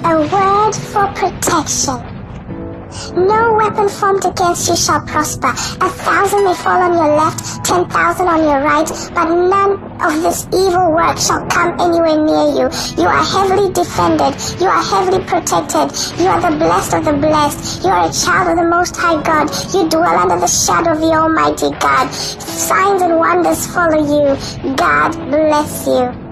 A word for protection. No weapon formed against you shall prosper. 1,000 may fall on your left, 10,000 on your right, but none of this evil work shall come anywhere near you. You are heavily defended. You are heavily protected. You are the blessed of the blessed. You are a child of the Most High God. You dwell under the shadow of the Almighty God. Signs and wonders follow you. God bless you.